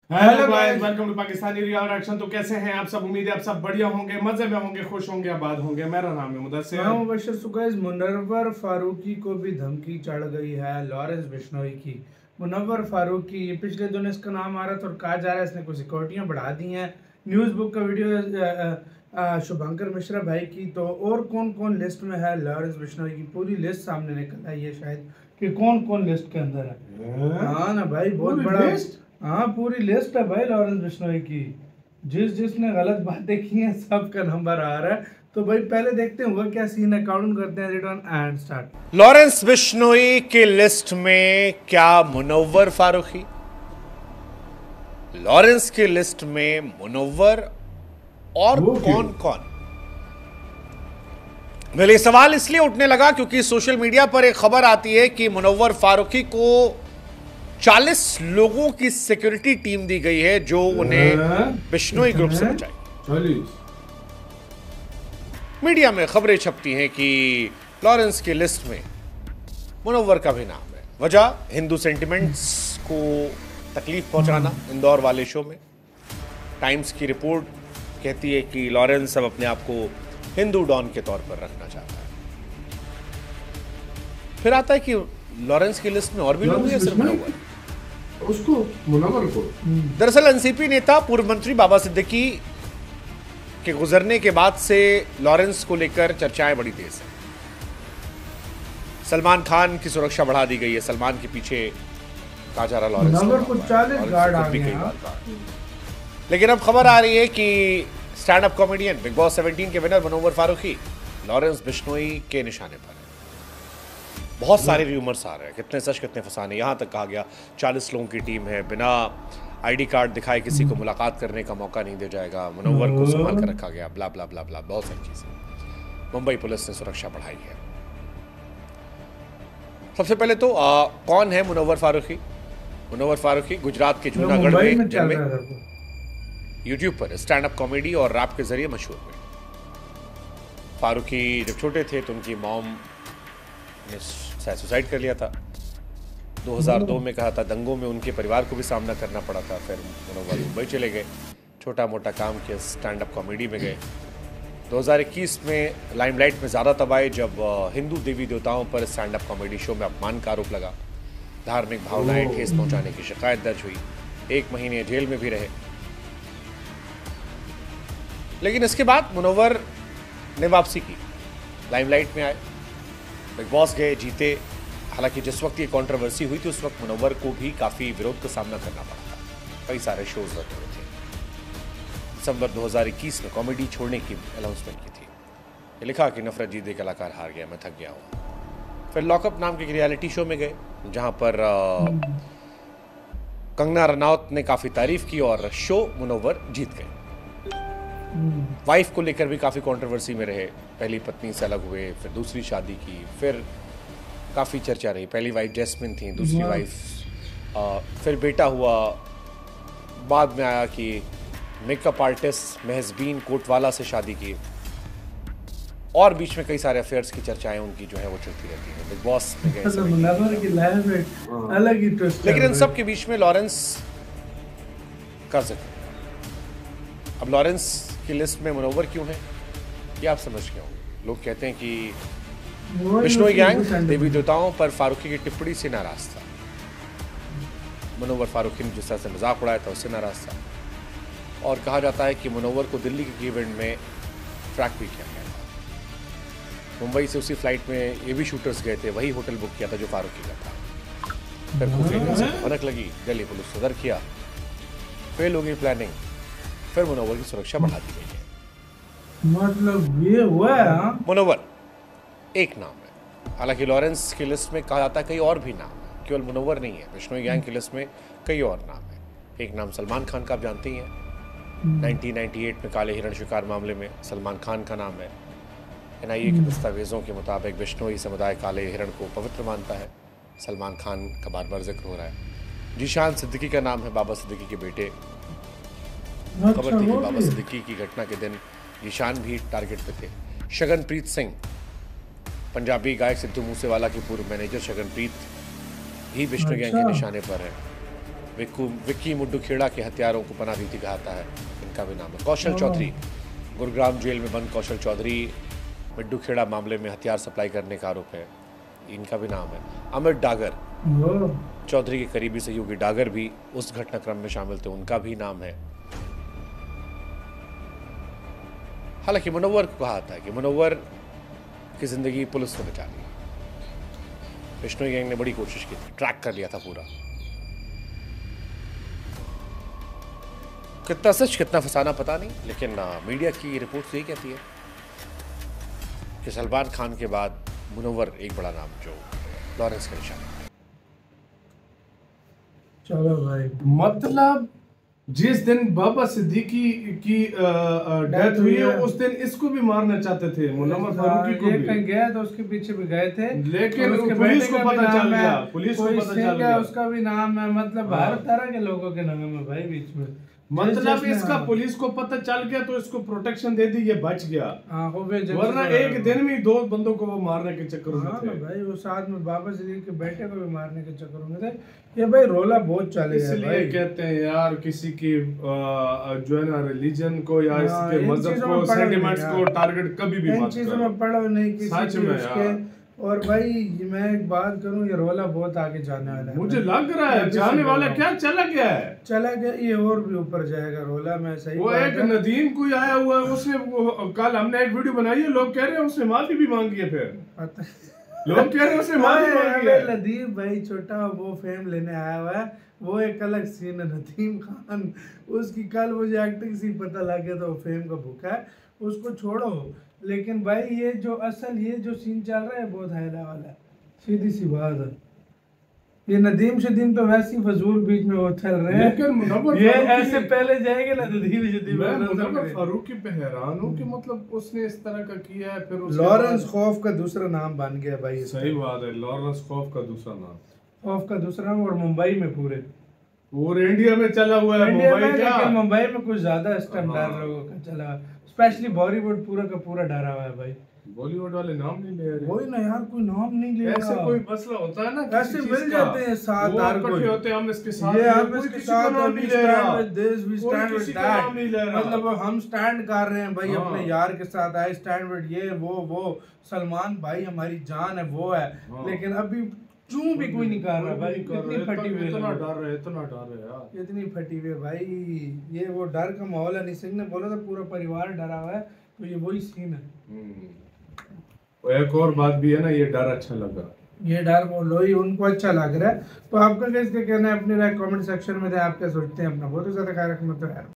Hello guys, welcome to Pakistani real action. तो कैसे हैं आप सब? उम्मीद है आप सब बढ़िया होंगे, मजे में होंगे, खुश होंगे, आबाद होंगे। मेरा नाम है मुदस्सिर। मैं मुबशर। सो गाइस, मुनव्वर फारूकी को भी धमकी चढ़ गई है लॉरेंस बिश्नोई की। मुनव्वर फारूकी, ये पिछले दिनों इसका नाम आ रहा था और कहा जा रहा है इसने कुछ सिक्योरिटियां बढ़ा दी हैं। न्यूज़ बुक का वीडियो शुभंकर मिश्रा भाई की। तो और कौन कौन लिस्ट में है लॉरेंस बिश्नोई की पूरी लिस्ट सामने निकल आई है शायद कि कौन कौन लिस्ट के अंदर है। हाँ ना भाई, बहुत बड़ा। हाँ, पूरी लिस्ट है भाई लॉरेंस बिश्नोई की। जिसने गलत बातें की हैं सबका नंबर आ रहा है। तो भाई पहले देखते हैं हुआ क्या सीन है, काउंट करते हैं, return and start. Lawrence Bishnoi की लिस्ट में क्या मुनव्वर फारूकी? लॉरेंस की लिस्ट में मुनव्वर और कौन कौन? मेरे सवाल इसलिए उठने लगा क्योंकि सोशल मीडिया पर एक खबर आती है कि मुनव्वर फारूकी को 40 लोगों की सिक्योरिटी टीम दी गई है जो उन्हें बिश्नोई ग्रुप से बचाएगी। मीडिया में खबरें छपती हैं कि लॉरेंस की लिस्ट में मुनव्वर का भी नाम है। वजह हिंदू सेंटिमेंट्स को तकलीफ पहुंचाना इंदौर वाले शो में। टाइम्स की रिपोर्ट कहती है कि लॉरेंस अब अपने आप को हिंदू डॉन के तौर पर रखना चाहता है। फिर आता है कि लॉरेंस की लिस्ट में और भी लोग हैं, सिर्फ मुनव्वर। उसको मुनव्वर को दरअसल एनसीपी नेता पूर्व मंत्री बाबा सिद्दीकी के गुजरने के बाद से लॉरेंस को लेकर चर्चाएं बड़ी तेज हैं। सलमान खान की सुरक्षा बढ़ा दी गई है। सलमान के पीछे कहा जा रहा लॉरेंस को 40 गार्ड आ गए हैं। लेकिन अब खबर आ रही है कि stand up comedian Bigg Boss 17 के विनर मुनव्वर फारूकी लॉरेंस बिश्नोई के निशाने पर है। बहुत सारे रूमर्स आ रहे हैं, कितने सच कितने फसाने। यहां तक कहा गया 40 लोगों की टीम है, बिना आईडी कार्ड दिखाए किसी को मुलाकात करने का मौका नहीं दिया जाएगा, मुनव्वर को संभाल कर रखा गया, ब्ला ब्ला ब्ला ब्ला, बहुत सारी चीजें। मुंबई पुलिस ने सुरक्षा बढ़ाई है। सबसे पहले तो कौन है मुनव्वर फारूकी? मुनव्वर फारूकी गुजरात के जूनागढ़ में जन्मे, यूट्यूब पर स्टैंड अप कॉमेडी और रैप के जरिए मशहूर हुए। फारूकी जब छोटे थे तो उनकी मॉम ने सुसाइड कर लिया था। 2002 में कहा था दंगों में उनके परिवार को भी सामना करना पड़ा था। फिर मुनव्वर मुंबई चले गए, छोटा मोटा काम किया, स्टैंड अप कॉमेडी में गए। 2021 में लाइमलाइट में ज़्यादा तब आए जब हिंदू देवी देवताओं पर स्टैंड अप कॉमेडी शो में अपमान का आरोप लगा। धार्मिक भावनाएं ठेस पहुंचाने की शिकायत दर्ज हुई। 1 महीने जेल में भी रहे। लेकिन इसके बाद मुनव्वर ने वापसी की, लाइमलाइट में आए, बिग बॉस गए, जीते। हालांकि जिस वक्त ये कंट्रोवर्सी हुई थी उस वक्त मुनव्वर को भी काफ़ी विरोध का सामना करना पड़ा था। कई सारे शोज रद्द हुए थे। दिसंबर 2021 में कॉमेडी छोड़ने की अनाउंसमेंट की थी। ये लिखा कि नफरत जीते कलाकार हार गया, मैं थक गया हूँ। फिर लॉकअप नाम के एक रियलिटी शो में गए जहाँ पर कंगना रनौत ने काफ़ी तारीफ की और शो मुनव्वर जीत गए। वाइफ को लेकर भी काफ़ी कंट्रोवर्सी में रहे। पहली पत्नी से अलग हुए, फिर दूसरी शादी की, फिर काफ़ी चर्चा रही। पहली वाइफ जैस्मिन थी, दूसरी वाइफ फिर बेटा हुआ। बाद में आया कि मेकअप आर्टिस्ट महजबीन कोटवाला से शादी की, और बीच में कई सारे अफेयर्स की चर्चाएं उनकी जो है वो चलती रहती हैं। बिग बॉस में गए, अलग ही ट्विस्ट। लेकिन इन सब के बीच में लॉरेंस का जिक्र। अब लॉरेंस की लिस्ट में मुनव्वर क्यों है ये आप समझ गए होंगे। लोग कहते हैं कि बिश्नोई गैंग देवी देवताओं पर फारूकी की टिप्पणी से नाराज था। मुनव्वर फारूकी ने जिस तरह से मजाक उड़ाया था उससे नाराज था। और कहा जाता है कि मुनव्वर को दिल्ली के इवेंट में ट्रैक भी किया गया था। मुंबई से उसी फ्लाइट में ये भी शूटर्स गए थे, वही होटल बुक किया था जो फारूकी का था। फिर खुफिया से भनक लगी, दिल्ली पुलिस सदर किया, फेल हो गई प्लानिंग, फिर मुनव्वर की सुरक्षा बढ़ा दी गई है। मतलब ये हुआ है। मुनव्वर एक नाम है। हालांकि लॉरेंस की लिस्ट में कहा जाता है कई और भी नाम है, केवल मुनव्वर नहीं है। बिश्नोई गैंग की लिस्ट में कई और नाम है। एक नाम सलमान खान का आप जानते ही हैं। 1998 में काले हिरण शिकार मामले में सलमान खान का नाम है। NIA के दस्तावेजों के मुताबिक बिश्नोई समुदाय काले हिरण को पवित्र मानता है। सलमान खान का बार बार जिक्र हो रहा है। जीशान सिद्दीकी का नाम है, बाबा सिद्दीकी के बेटे। खबर थी कि बाबा सिद्दीकी की घटना के दिन जीशान भी टारगेट पे थे। शगनप्रीत सिंह, पंजाबी गायक सिद्धू मूसेवाला के पूर्व मैनेजर शगनप्रीत भी बिश्नोई गैंग के निशाने पर है। विक्की मुड्डू खेड़ा के हत्यारों को पनाह दी थी कहा है, इनका भी नाम है। कौशल चौधरी, गुरुग्राम जेल में बंद कौशल चौधरी मिड्डू खेड़ा मामले में हथियार सप्लाई करने का आरोप है, इनका भी नाम है। अमित डागर, चौधरी के करीबी सहयोगी डागर भी उस घटनाक्रम में शामिल थे, उनका भी नाम है। हालांकि मुनव्वर को कहा था कि मुनव्वर की जिंदगी पुलिस ने बचा ली। बिश्नोई गैंग ने बड़ी कोशिश की थी, ट्रैक कर लिया था पूरा। कितना सच कितना फसाना पता नहीं, लेकिन मीडिया की रिपोर्ट यही कहती है कि सलमान खान के बाद मुनव्वर एक बड़ा नाम जो लॉरेंस का निशान। चलो भाई, मतलब जिस दिन बाबा सिद्दीकी की डेथ हुई है उस दिन इसको भी मारना चाहते थे, मुनव्वर फारूकी को भी। कहीं गया तो उसके पीछे भी गए थे, लेकिन पुलिस को पता चल गया, पुलिस को पता चल गया, उसका भी नाम है। मतलब हर तरह के लोगों के नाम है भाई बीच में। मतलब इसका पुलिस को पता चल गया तो इसको प्रोटेक्शन दे दी, ये बच गया, वरना एक दिन में 2 बंदों को वो मारने के चक्कर में थे भाई। वो साथ में बाबा सिद्दीकी के बेटे को भी मारने के चक्कर में थे। ये भाई रोला बहुत चले गया। इसलिए कहते हैं यार, किसी की जो है ना रिलीजन को या इसके मजहब को, सेंटिमेंट्स को टारगेट कभी भी मत चीजों में पढ़ो नहीं किसी सच में यार। और भाई मैं एक बात करूं, ये रोला बहुत आगे जाने वाला है, मुझे लग रहा है जाने वाला। क्या चला गया है? चला गया, ये और भी ऊपर जाएगा रोला। मैं सही वो एक नदीम कोई आया हुआ है, उसने कल हमने एक वीडियो बनाई है, लोग कह रहे हैं उसने माफी भी मांगी है। फिर लोग कह रहे हैं उसने माफी मांगी है। नदीम भाई छोटा वो फेम लेने आया हुआ है, वो एक अलग सीन है। नदीम खान, उसकी कल मुझे एक्टिंग सी पता लग गया था, वो फेम का भूखा है, उसको छोड़ो। लेकिन भाई ये जो सीन चल रहा है बहुत हाई लेवल है, सीधी सी बात है। ये नदीम शदीम तो वैसे ही फजूल बीच में वो चल रहे हैं, लेकिन ये ऐसे पहले जाएंगे ना नदीम शदीम। मैं मुनव्वर फारूकी पे हैरान हूँ कि मतलब उसने इस तरह का किया है। फिर लॉरेंस खौफ का दूसरा नाम बन गया भाई। सही बात है, लॉरेंस खौफ का दूसरा नाम, खौफ का दूसरा नाम। और मुंबई में पूरे इंडिया में चला हुआ है। मुंबई में कुछ ज्यादा स्टैंडर्ड लोगों का चला, स्पेशली बॉलीवुड पूरा का पूरा डरा हुआ है भाई। बॉलीवुड वाले नाम नहीं ले रहे। वही ना यार, कोई नाम नहीं ले रहा। ऐसे कोई मसला होता है ना, ऐसे मिल जाते हैं साथ इकट्ठे होते हैं, हम इसके साथ, ये हम इसके साथ नहीं ले रहा, this we stand with that. मतलब हम स्टैंड कर रहे हैं भाई अपने यार के साथ, आई स्टैंड विद ये वो सलमान भाई हमारी जान है, वो है। लेकिन अभी चूं भी कोई नहीं कर रहा भाई। कितनी फटी हुई, इतना डर है यार, इतनी फटी हुई भाई। ये वो डर का माहौल है। निसिंग ने बोला था पूरा परिवार डरा हुआ है, तो ये वही सीन है। एक और बात भी है ना, ये डर अच्छा लगा, ये डर बोलो ही उनको अच्छा लग रहा है। तो आपका कैसे कहना है, अपनी राय कमेंट सेक्शन में दे। आप क्या सोचते हैं? अपना बहुत ज्यादा ख्याल रखना तो है।